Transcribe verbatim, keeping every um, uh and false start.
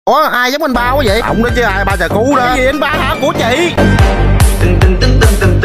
Ủa ai giống anh ba quá vậy? Ông đó chứ ai, ba Trà Cú đó. Cái gì anh ba hả? Của chị.